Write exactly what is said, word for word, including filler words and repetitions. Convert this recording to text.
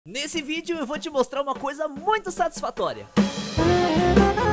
Nesse vídeo eu vou te mostrar uma coisa muito satisfatória.